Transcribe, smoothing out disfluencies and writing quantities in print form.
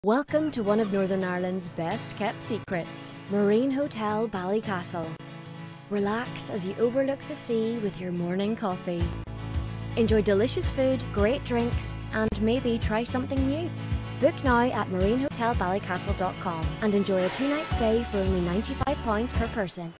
Welcome to one of Northern Ireland's best kept secrets, Marine Hotel Ballycastle. Relax as you overlook the sea with your morning coffee. Enjoy delicious food, great drinks, and maybe try something new. Book now at marinehotelballycastle.com and enjoy a 2-night stay for only £95 per person.